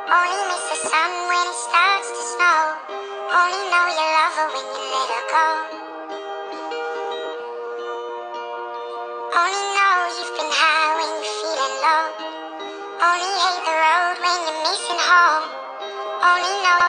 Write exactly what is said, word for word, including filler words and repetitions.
Only miss the sun when it starts to snow. Only know you love her when you let her go. Only know you've been high when you're feeling low. Only hate the road when you're missing home. Only know